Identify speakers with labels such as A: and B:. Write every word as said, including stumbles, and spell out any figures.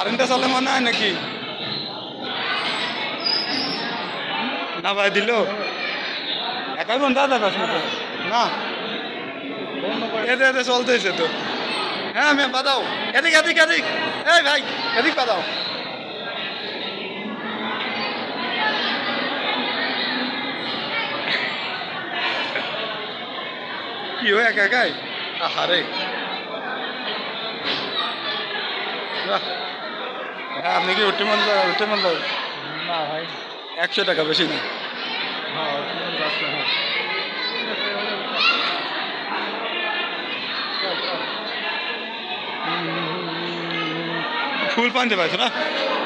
A: কারেন্টটা চলে মনে হয় নাকি না ভাই দিল একাই বন্ধ দাদা না এতে এতে চলতেছে তো হ্যাঁ আমি বাদাও এদিক এদিক এদিক এই ভাই এদিক বাদাও কি হয় একা একাই আহারে হ্যাঁ আপনি কি উঠতে মন যাবে উঠতে মন যাবে
B: না ভাই
A: একশো টাকা বেশি না
B: হ্যাঁ
A: ফুল পানতে পারছো না